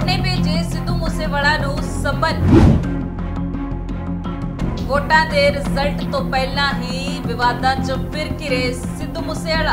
ने भेजे सिद्धू मूसेवाला नूं संबल। वोटां दे रिजल्ट तो पहला ही विवादां च फिर घिरे सिद्धू मूसेवाला।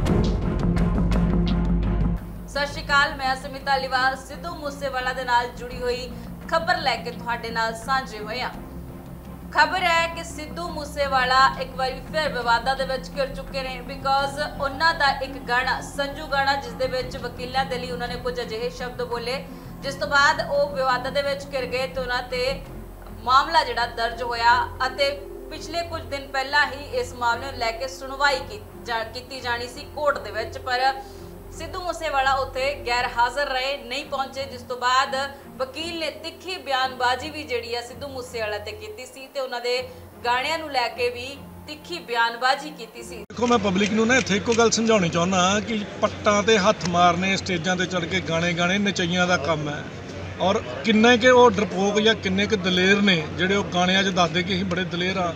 सत श्री अकाल, मैं सुमित धालीवाल सिद्धू मूसेवाला दे नाल जुड़ी हुई खबर लैके तुहाडे नाल साझे होए हां। खबर है कि सिद्धू मूसेवाला एक बार फिर विवादां दे विच घिर चुके ने बिकॉज उन्हां दा एक गाना संजू गाना जिस दे विच वकीलां दे लई उन्हां ने कुछ अजिहे शब्द बोले जिस तो बाद वो विवादां दे विच घिर गए ते उन्हां ते मामला जिहड़ा दर्ज होया अते पिछले कुछ दिन पहला ही इस मामले नूं लैके सुनवाई की जानी सी कोर्ट दे विच, पर सिद्धू मूसेवाला उत्थे गैर हाज़र रहे, नहीं पहुंचे, जिस तो बाद वकील ने तिखी बयानबाजी भी जिहड़ी है सिद्धू मूसेवाला ते कीती सी ते उन्हां दे गाणियां नूं लैके भी तिखी बयानबाजी कीती सी। देखो, मैं पब्लिक नूं ना इत्थे इक्को गल समझाउणी चाहुंदा कि पट्टां ते हत्थ मारने, स्टेजां ते चढ़ के गाणे गाणे नचइयां दा काम है और किन्ने के वो डरपोक या किन्ने के दलेर ने ਜਿਹੜੇ ਉਹ ਗਾਣਿਆਂ 'ਚ ਦੱਸਦੇ ਕਿ ਅਸੀਂ ਬੜੇ ਦਲੇਰ ਆ,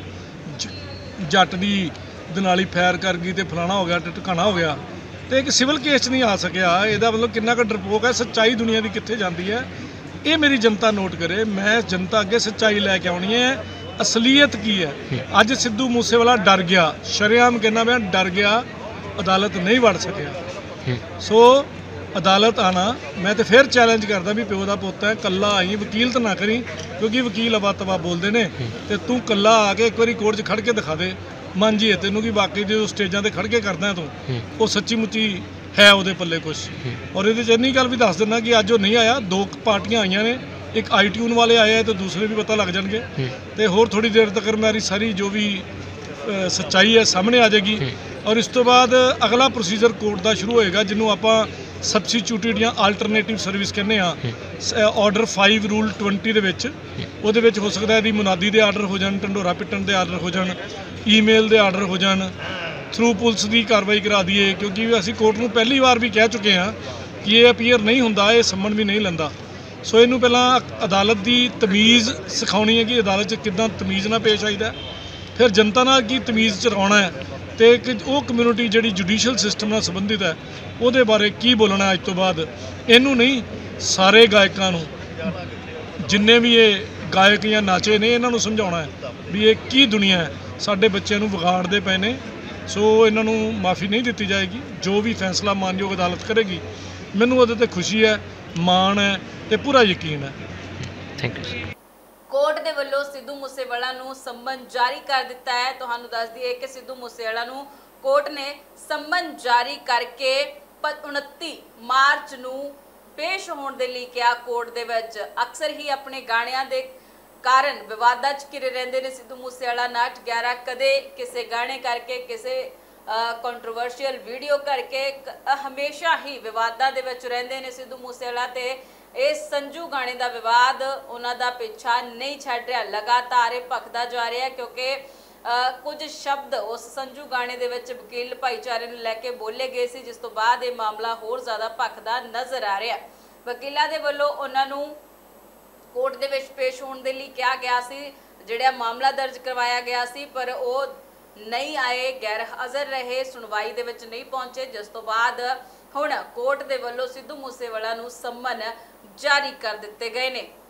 ਜੱਟ ਦੀ ਦਨਾਲੀ ਫੈਰ ਕਰ ਗਈ ਤੇ ਫਲਾਣਾ ਹੋ ਗਿਆ ਤੇ ਟਿਕਾਣਾ ਹੋ ਗਿਆ ਤੇ ਇੱਕ ਸਿਵਲ ਕੇਸ 'ਚ ਨਹੀਂ ਆ ਸਕਿਆ। ਇਹਦਾ ਮਤਲਬ ਕਿੰਨਾ ਕੁ ਡਰਪੋਕ ਹੈ, ਸੱਚਾਈ ਦੁਨੀਆ ਦੀ ਕਿੱਥੇ ਜਾਂਦੀ ਹੈ ਇਹ ਮੇਰੀ ਜਨਤਾ ਨੋਟ ਕਰੇ। ਮੈਂ ਜਨਤਾ ਅੱਗੇ ਸੱਚਾਈ ਲੈ ਕੇ ਆਉਣੀ ਹੈ, ਅਸਲੀਅਤ ਕੀ ਹੈ। ਅੱਜ ਸਿੱਧੂ ਮੂਸੇਵਾਲਾ ਡਰ ਗਿਆ, ਸ਼ਰੇਆਮ ਕਹਿੰਦਾ ਮੈਂ ਡਰ ਗਿਆ, ਅਦਾਲਤ ਨਹੀਂ ਵੜ ਸਕਿਆ। ਸੋ अदालत आना मैं तो फिर चैलेंज करदा भी प्यो का पुत है, कला आई वकील तो ना करी क्योंकि वकील अवा तवा बोलते हैं तो तू कला आके एक बार कोर्ट 'च खड़ के दिखा दे मन जी है तेनों कि बाकी जो स्टेजा ते खड़ के करदा तू वो सच्ची मुच्ची है वो पल्ले कुछ। और ये इन्नी गल भी दस दिना कि अज वो नहीं आया, दो पार्टियां आईयां ने, एक आई ट्यून वाले आए हैं तो दूसरे भी पता लग जाएंगे तो होर थोड़ी देर तक मेरी सारी जो भी सच्चाई है सामने आ जाएगी। और इस तो बाद अगला प्रोसीजर कोर्ट का शुरू होएगा जिन्हों आप सबस्टिट्यूटेड या आल्टरनेटिव सर्विस कहने ऑर्डर 5 रूल 20 ਦੇ ਵਿੱਚ ਉਹਦੇ ਵਿੱਚ ਹੋ ਸਕਦਾ ਇਹਦੀ ਮੁਨਾਦੀ ਦੇ ਆਰਡਰ ਹੋ ਜਾਣ, ਢੰਡੋਰਾ ਪਿੱਟਣ ਦੇ ਆਰਡਰ ਹੋ ਜਾਣ, ਈਮੇਲ ਦੇ ਆਰਡਰ ਹੋ ਜਾਣ, ਥਰੂ ਪੁਲਿਸ ਦੀ ਕਾਰਵਾਈ ਕਰਾ ਦਈਏ ਕਿਉਂਕਿ ਅਸੀਂ ਕੋਰਟ ਨੂੰ ਪਹਿਲੀ ਵਾਰ ਵੀ ਕਹਿ ਚੁੱਕੇ ਹਾਂ ਕਿ ਇਹ ਅਪੀਅਰ ਨਹੀਂ ਹੁੰਦਾ, ਇਹ ਸੰਮਨ ਵੀ ਨਹੀਂ ਲੈਂਦਾ। ਸੋ ਇਹਨੂੰ ਪਹਿਲਾਂ ਅਦਾਲਤ ਦੀ ਤਮੀਜ਼ ਸਿਖਾਉਣੀ ਹੈ ਕਿ ਅਦਾਲਤ 'ਚ ਕਿੱਦਾਂ ਤਮੀਜ਼ ਨਾਲ ਪੇਸ਼ ਆਈਦਾ, ਫਿਰ ਜਨਤਾ ਨਾਲ ਕੀ ਤਮੀਜ਼ 'ਚ ਰਹਿਣਾ ਹੈ ਤੇ ਉਹ ਕਮਿਊਨਿਟੀ ਜਿਹੜੀ ਜੁਡੀਸ਼ੀਅਲ ਸਿਸਟਮ ਨਾਲ ਸੰਬੰਧਿਤ ਹੈ ਉਹਦੇ ਬਾਰੇ ਕੀ ਬੋਲਣਾ ਅੱਜ ਤੋਂ ਬਾਅਦ। ਇਹਨੂੰ ਨਹੀਂ, ਸਾਰੇ ਗਾਇਕਾਂ ਨੂੰ, ਜਿੰਨੇ ਵੀ ਇਹ ਗਾਇਕ ਜਾਂ ਨਾਚੇ ਨੇ ਇਹਨਾਂ ਨੂੰ ਸਮਝਾਉਣਾ ਹੈ ਵੀ ਇਹ ਕੀ ਦੁਨੀਆ ਹੈ, ਸਾਡੇ ਬੱਚਿਆਂ ਨੂੰ ਵਿਗਾੜਦੇ ਪਏ ਨੇ। ਸੋ ਇਹਨਾਂ ਨੂੰ ਮਾਫੀ ਨਹੀਂ ਦਿੱਤੀ ਜਾਏਗੀ, ਜੋ ਵੀ ਫੈਸਲਾ ਮਾਨਯੋਗ ਅਦਾਲਤ ਕਰੇਗੀ ਮੈਨੂੰ ਉਹਦੇ ਤੇ ਖੁਸ਼ੀ ਹੈ, ਮਾਣ ਹੈ ਤੇ ਪੂਰਾ ਯਕੀਨ ਹੈ। Thank you. कोर्ट के वल्लों सिद्धू मूसेवाला नूं संबन जारी कर दिता है। तुहानूं दस दईए कि सिद्धू मूसेवाला नूं कोर्ट ने संबन जारी करके 29 मार्च नूं पेश होने के लिए कहा कोर्ट दे विच। अक्सर ही अपने गाणियां दे कारण विवादां च घिरे रहिंदे ने सिद्धू मूसेवाला। नट 11 कदे किसे गाने करके किसे कंट्रोवर्शियल वीडियो करके हमेशा ही विवादां दे विच रहिंदे ने सिद्धू मूसेवाला ते इस संजू गाने का विवाद उन्हां दा पिछा नहीं छड़ रहा, लगातार भखदा जा रहा है क्योंकि कुछ शब्द उस संजू गाने दे विच वकील भाईचारे नूं लैके बोले गए सी जिस तो बाद ये मामला होर ज़्यादा भखदा नज़र आ रहा। वकीलों के वल्लों उन्हां नूं कोर्ट दे विच पेश होने के लिए कहा गया सी, जिहड़ा मामला दर्ज करवाया गया सी पर वो नहीं आए, गैर हाज़र रहे, सुनवाई दे विच नहीं पहुंचे, जिस तो बाद हुण कोर्ट दे वल्लों सिद्धू मूसेवाला नूं सम्मन जारी कर दिते गए ने।